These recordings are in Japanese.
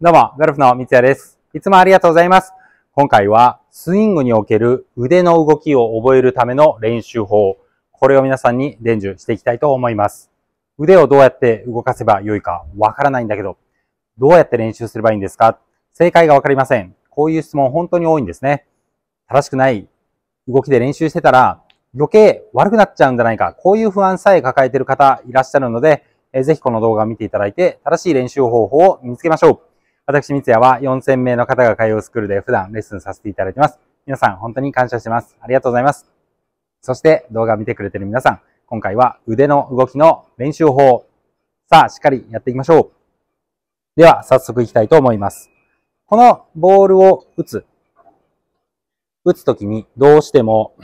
どうも、ゴルフの三ツ矢です。いつもありがとうございます。今回は、スイングにおける腕の動きを覚えるための練習法。これを皆さんに伝授していきたいと思います。腕をどうやって動かせばよいかわからないんだけど、どうやって練習すればいいんですか？正解がわかりません。こういう質問本当に多いんですね。正しくない動きで練習してたら、余計悪くなっちゃうんじゃないか。こういう不安さえ抱えている方いらっしゃるので、ぜひこの動画を見ていただいて、正しい練習方法を身につけましょう。私、三ツ矢は4000名の方が通うスクールで普段レッスンさせていただいています。皆さん本当に感謝してます。ありがとうございます。そして動画を見てくれている皆さん、今回は腕の動きの練習法。さあ、しっかりやっていきましょう。では、早速いきたいと思います。このボールを打つときにどうしても、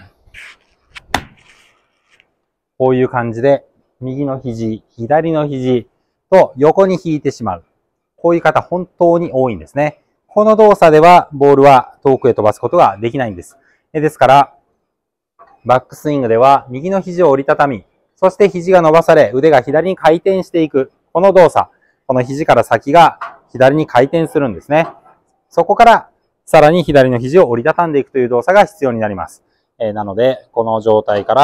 こういう感じで、右の肘、左の肘と横に引いてしまう。こういう方本当に多いんですね。この動作ではボールは遠くへ飛ばすことができないんです。ですから、バックスイングでは右の肘を折りたたみ、そして肘が伸ばされ、腕が左に回転していく。この動作、この肘から先が左に回転するんですね。そこからさらに左の肘を折りたたんでいくという動作が必要になります。なので、この状態から、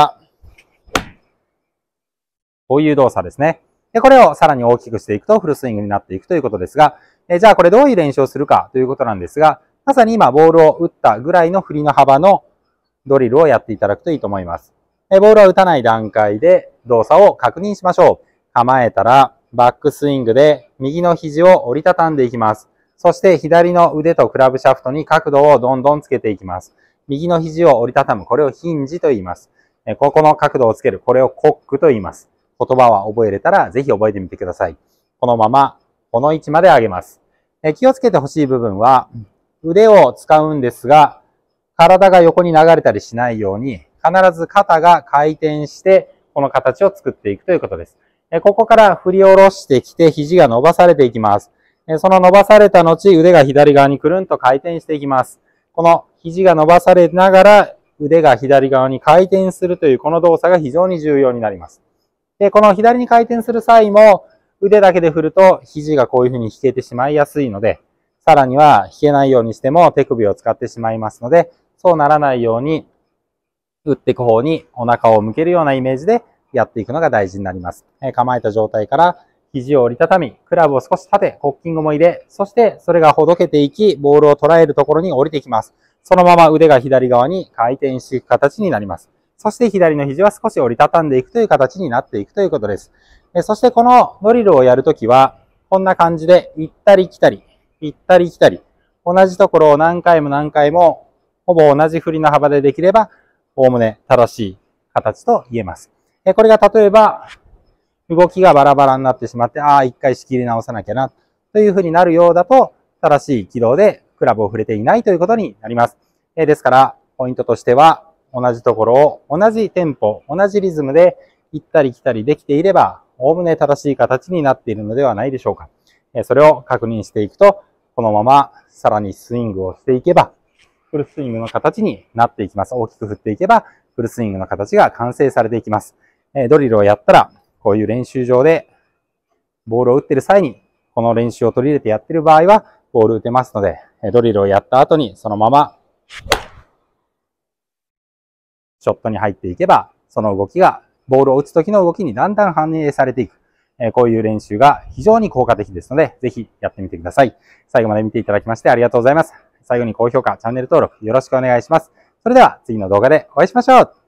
こういう動作ですね。で、これをさらに大きくしていくとフルスイングになっていくということですが、じゃあこれどういう練習をするかということなんですが、まさに今ボールを打ったぐらいの振りの幅のドリルをやっていただくといいと思います。ボールは打たない段階で動作を確認しましょう。構えたらバックスイングで右の肘を折りたたんでいきます。そして左の腕とクラブシャフトに角度をどんどんつけていきます。右の肘を折りたたむ。これをヒンジと言います。ここの角度をつける。これをコックと言います。言葉は覚えれたらぜひ覚えてみてください。このまま、この位置まで上げます。気をつけてほしい部分は、腕を使うんですが、体が横に流れたりしないように、必ず肩が回転して、この形を作っていくということです。ここから振り下ろしてきて、肘が伸ばされていきます。その伸ばされた後、腕が左側にくるんと回転していきます。この肘が伸ばされながら、腕が左側に回転するというこの動作が非常に重要になります。で、この左に回転する際も、腕だけで振ると肘がこういうふうに引けてしまいやすいので、さらには引けないようにしても手首を使ってしまいますので、そうならないように、打っていく方にお腹を向けるようなイメージでやっていくのが大事になります。構えた状態から肘を折りたたみ、クラブを少し立て、コッキングも入れ、そしてそれがほどけていき、ボールを捉えるところに降りていきます。そのまま腕が左側に回転していく形になります。そして左の肘は少し折りたたんでいくという形になっていくということです。そしてこのドリルをやるときは、こんな感じで行ったり来たり、行ったり来たり、同じところを何回も何回も、ほぼ同じ振りの幅でできれば、おおむね正しい形と言えます。これが例えば、動きがバラバラになってしまって、一回仕切り直さなきゃな、というふうになるようだと、正しい軌道でクラブを触れていないということになります。ですから、ポイントとしては、同じところを同じテンポ、同じリズムで行ったり来たりできていれば、おおむね正しい形になっているのではないでしょうか。それを確認していくと、このままさらにスイングをしていけば、フルスイングの形になっていきます。大きく振っていけば、フルスイングの形が完成されていきます。ドリルをやったら、こういう練習場でボールを打っている際に、この練習を取り入れてやっている場合は、ボール打てますので、ドリルをやった後にそのまま、ショットに入っていけば、その動きが、ボールを打つ時の動きにだんだん反映されていく。こういう練習が非常に効果的ですので、ぜひやってみてください。最後まで見ていただきましてありがとうございます。最後に高評価、チャンネル登録よろしくお願いします。それでは次の動画でお会いしましょう。